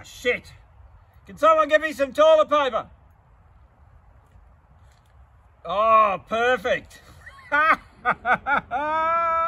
shit. Can someone give me some toilet paper? Oh, perfect.